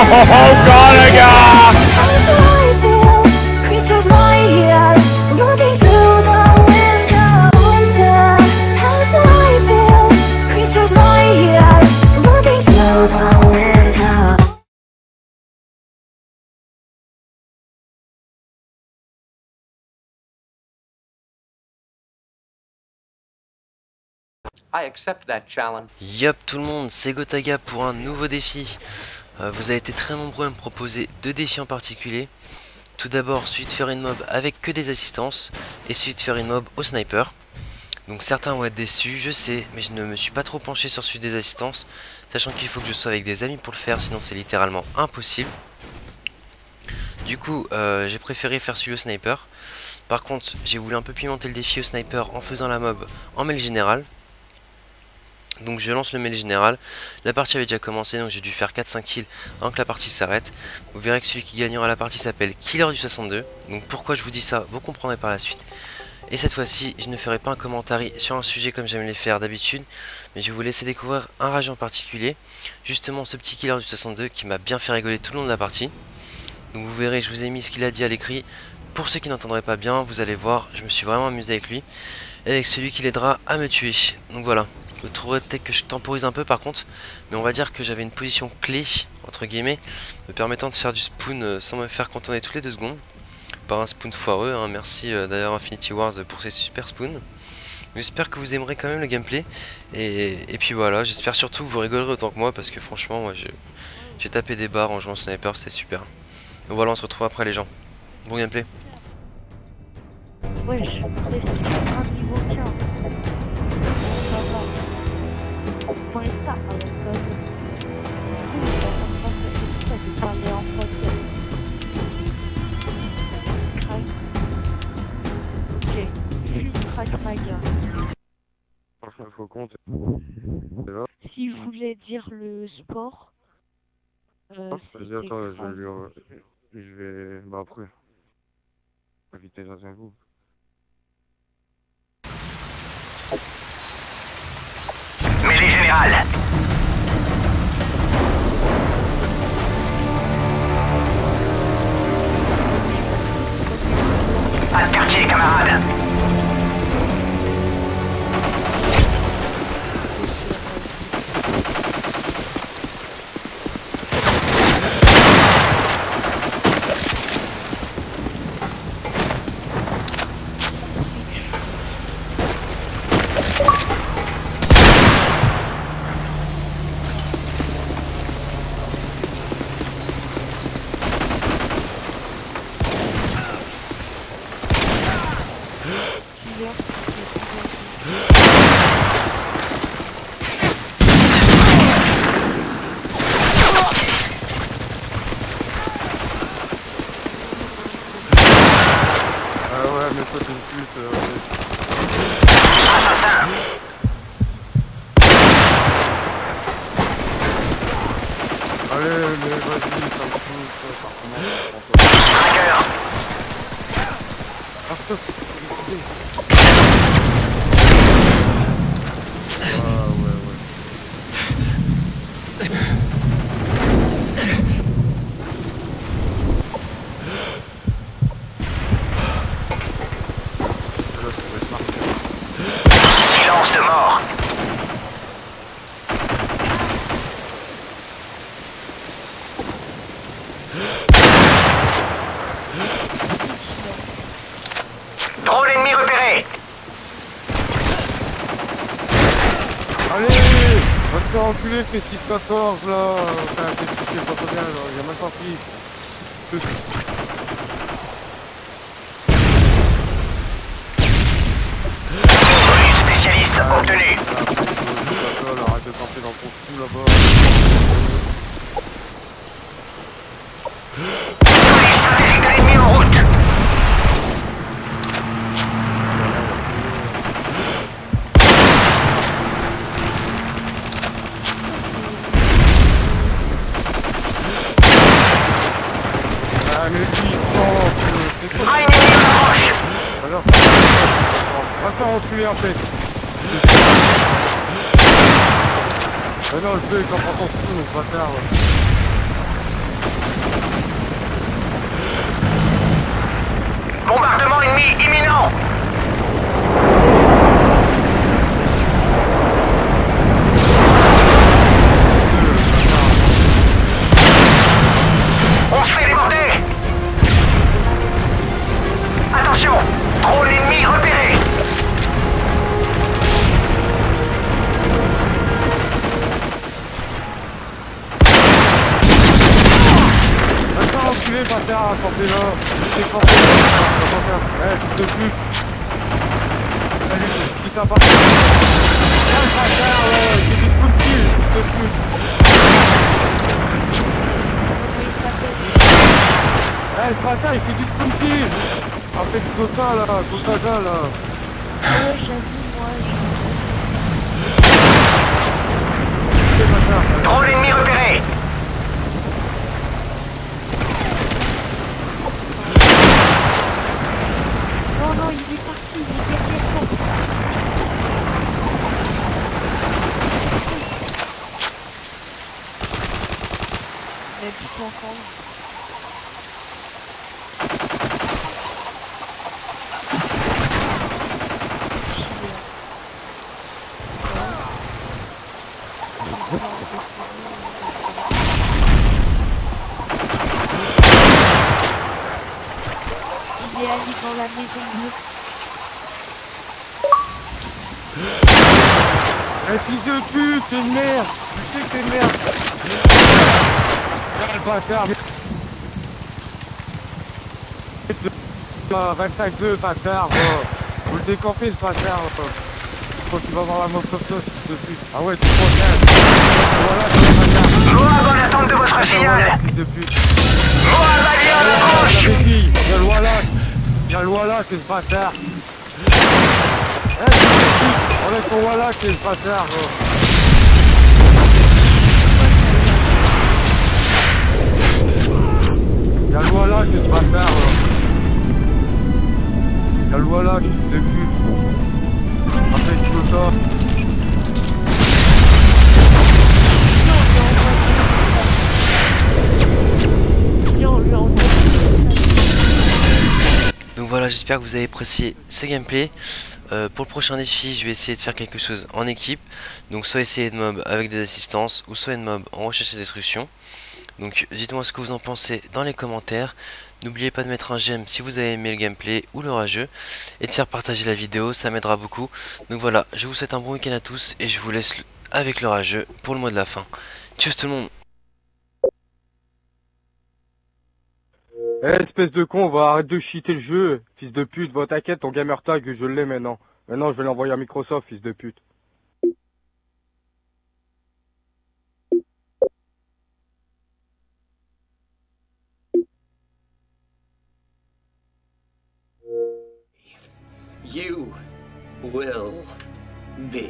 Oh god, I got. How do I feel? Creatures lie here, looking through the window. How do I feel? Creatures lie here, looking through the window. I accept that challenge. Yup tout le monde, c'est Gotaga pour un nouveau défi. Vous avez été très nombreux à me proposer deux défis en particulier. Tout d'abord celui de faire une mob avec que des assistances et celui de faire une mob au sniper. Donc certains vont être déçus, je sais, mais je ne me suis pas trop penché sur celui des assistances, sachant qu'il faut que je sois avec des amis pour le faire, sinon c'est littéralement impossible. Du coup j'ai préféré faire celui au sniper. Par contre j'ai voulu un peu pimenter le défi au sniper en faisant la mob en mêle générale. Donc je lance le mêlée général, la partie avait déjà commencé donc j'ai dû faire 4-5 kills avant que la partie s'arrête. Vous verrez que celui qui gagnera la partie s'appelle Killer du 62. Donc pourquoi je vous dis ça, vous comprendrez par la suite. Et cette fois-ci je ne ferai pas un commentaire sur un sujet comme j'aime les faire d'habitude, mais je vais vous laisser découvrir un rage en particulier. Justement ce petit Killer du 62 qui m'a bien fait rigoler tout le long de la partie. Donc vous verrez, je vous ai mis ce qu'il a dit à l'écrit. Pour ceux qui n'entendraient pas bien, vous allez voir, je me suis vraiment amusé avec lui. Et avec celui qui l'aidera à me tuer. Donc voilà. Vous trouverez peut-être que je temporise un peu par contre, mais on va dire que j'avais une position clé, entre guillemets, me permettant de faire du spawn sans me faire contourner toutes les 2 secondes. Par un spawn foireux, hein. Merci d'ailleurs Infinity Wars pour ces super spawns. J'espère que vous aimerez quand même le gameplay, et puis voilà, j'espère surtout que vous rigolerez autant que moi, parce que franchement, moi j'ai tapé des barres en jouant sniper, c'était super. Donc voilà, on se retrouve après les gens. Bon gameplay. Ouais, je suis un niveau 15. Enfin, ça, parler en français. Ok, juste crack ma gueule. Franchement, faut compte. Si je voulais dire le sport, Vas-y, attends, je vais. Bah après. Éviter dans un coup. Mêlée générale. Pas de quartier, camarade. Ah ouais, mais toi t'es une pute. Allez, mais vas-y, ça me fout, ça recommence. Tracker. Ah ouais, ouais. Là, ça va être marqué. Silence de mort. Drone ennemi repéré. Allez, va te faire enculer, fais 6-14 là. Enfin, fais pas trop bien, genre, il y a même pas pris. Spécialiste obtenu. Arrête de camper dans ton cou là-bas. Stratégique de l'ennemi en route. Ah mais dis, Un ennemi approche. alors, va te faire enculer en fait. Ah non, je vais quand prend ton coup, donc bâtard. Bombardement ennemi imminent. On se fait déborder. Attention, drone ennemi repéré. Attends, enculé, bâtard, portez-le. C'est portez-le. Fils de pute. Allez, qui ça part. Ah, bâtard, c'est du coup de cul, fils de pute. Eh, le bâtard, il fait du spunky. Ah, fait du coca, là, coca, là. Ouais, j'ai vu, moi. C'est bâtard. Drone ennemi repéré. Non, non, il est parti, il est derrière toi. Il a du temps quand même. Il est allé dans la maison bleue. Eh, fils de pute, c'est une merde. Tu sais que c'est une merde. Ah, le bâtard. 25-2, bâtard. Vous le décampez, le bâtard. Quand tu vas voir la moto comme ça, fils de pute. Ah ouais, tu prends bien. Voilà, c'est le bâtard. Moab en attente de votre signal. Fils de pute. Moab allié à la gauche. Il y a le Wallach. Il y a le Wallach, c'est le bâtard. Eh, fils de pute. Enlève ton Wallach, c'est le bâtard. Il y a le Wallach, c'est le bâtard. Il y a le Wallach, fils de pute. Après, tu veux ça. Donc voilà, j'espère que vous avez apprécié ce gameplay. Pour le prochain défi, je vais essayer de faire quelque chose en équipe. Donc soit essayer de mob avec des assistances, ou soit une mob en recherche et destruction. Donc dites-moi ce que vous en pensez dans les commentaires. N'oubliez pas de mettre un j'aime si vous avez aimé le gameplay ou le rageux. Et de faire partager la vidéo, ça m'aidera beaucoup. Donc voilà, je vous souhaite un bon week-end à tous. Et je vous laisse avec le rageux pour le mot de la fin. Tchuss tout le monde. Eh, espèce de con, va arrête de cheater le jeu, fils de pute, va t'inquiète, ton gamer tag, je l'ai maintenant. Maintenant, je vais l'envoyer à Microsoft, fils de pute. You will be.